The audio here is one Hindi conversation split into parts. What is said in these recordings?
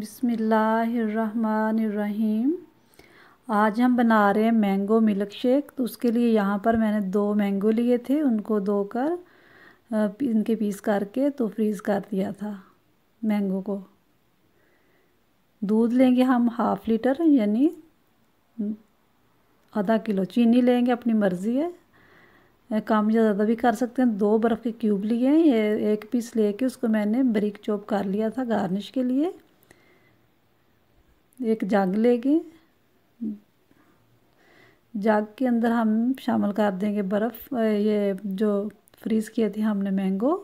बिस्मिल्लाहिर्रहमानिर्रहीम। आज हम बना रहे हैं मैंगो मिल्क शेक। तो उसके लिए यहाँ पर मैंने 2 मैंगो लिए थे, उनको धोकर इनके पीस करके तो फ्रीज़ कर दिया था मैंगो को। दूध लेंगे हम 1/2 लीटर यानी आधा किलो। चीनी लेंगे, अपनी मर्ज़ी है, कम या ज़्यादा भी कर सकते हैं। 2 बर्फ़ के क्यूब लिए हैं, ये 1 पीस लेके उसको मैंने बारीक चॉप कर लिया था गार्निश के लिए। एक जग लेंगे, जग के अंदर हम शामिल कर देंगे बर्फ़, ये जो फ्रीज़ किए थे हमने मैंगो।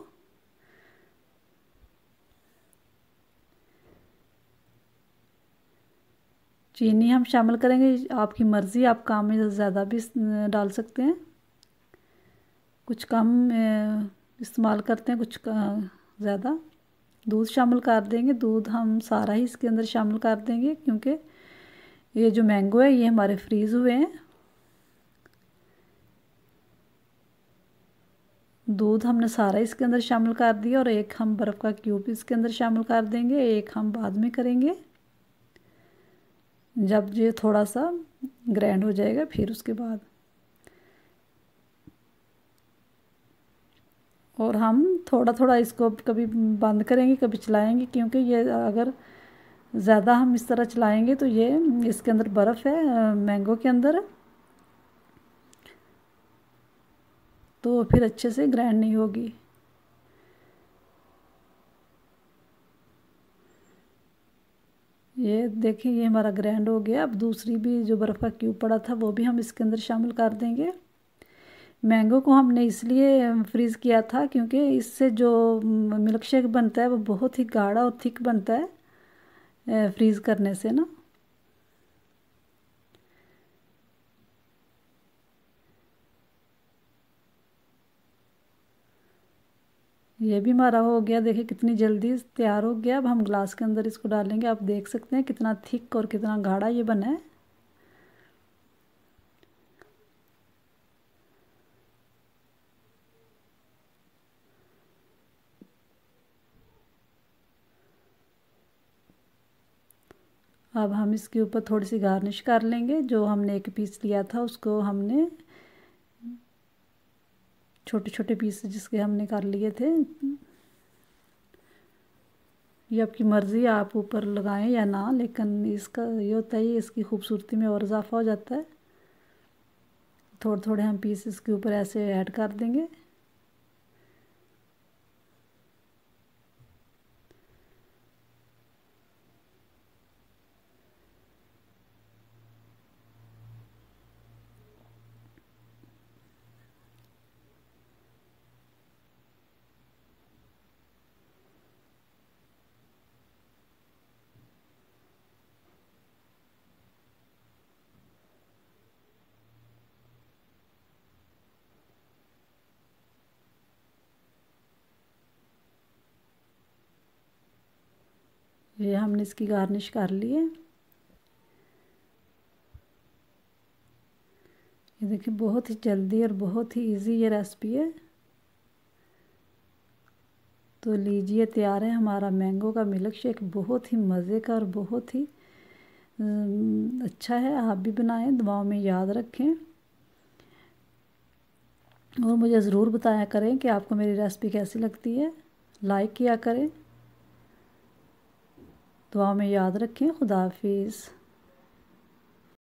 चीनी हम शामिल करेंगे, आपकी मर्ज़ी, आप कम में ज़्यादा भी डाल सकते हैं। कुछ कम इस्तेमाल करते हैं, कुछ ज़्यादा। दूध शामिल कर देंगे, दूध हम सारा ही इसके अंदर शामिल कर देंगे क्योंकि ये जो मैंगो है ये हमारे फ्रीज़ हुए हैं। दूध हमने सारा इसके अंदर शामिल कर दिया और एक हम बर्फ़ का क्यूब इसके अंदर शामिल कर देंगे, एक हम बाद में करेंगे जब ये थोड़ा सा ग्राइंड हो जाएगा, फिर उसके बाद। और हम थोड़ा थोड़ा इसको कभी बंद करेंगे, कभी चलाएंगे, क्योंकि ये अगर ज़्यादा हम इस तरह चलाएंगे तो ये इसके अंदर बर्फ़ है मैंगो के अंदर, तो फिर अच्छे से ग्राइंड नहीं होगी। ये देखिए, ये हमारा ग्राइंड हो गया। अब दूसरी भी जो बर्फ़ का क्यूब पड़ा था वो भी हम इसके अंदर शामिल कर देंगे। मैंगो को हमने इसलिए फ्रीज़ किया था क्योंकि इससे जो मिल्क शेक बनता है वो बहुत ही गाढ़ा और थिक बनता है फ्रीज़ करने से ना। ये भी हमारा हो गया, देखिए कितनी जल्दी तैयार हो गया। अब हम ग्लास के अंदर इसको डालेंगे। आप देख सकते हैं कितना थिक और कितना गाढ़ा ये बना है। अब हम इसके ऊपर थोड़ी सी गार्निश कर लेंगे। जो हमने 1 पीस लिया था उसको हमने छोटे छोटे पीस जिसके हमने कर लिए थे। ये आपकी मर्ज़ी, आप ऊपर लगाएं या ना, लेकिन इसका ये होता है, इसकी खूबसूरती में और इजाफा हो जाता है। थोड़े थोड़े हम पीस इसके ऊपर ऐसे ऐड कर देंगे। ये हमने इसकी गार्निश कर ली है। ये देखिए बहुत ही जल्दी और बहुत ही इजी ये रेसिपी है। तो लीजिए, तैयार है हमारा मैंगो का मिल्क शेक। बहुत ही मज़े का और बहुत ही अच्छा है। आप भी बनाएं, दुआओं में याद रखें और मुझे ज़रूर बताया करें कि आपको मेरी रेसिपी कैसी लगती है। लाइक किया करें। दुआ में याद रखें। खुदा हाफिज़।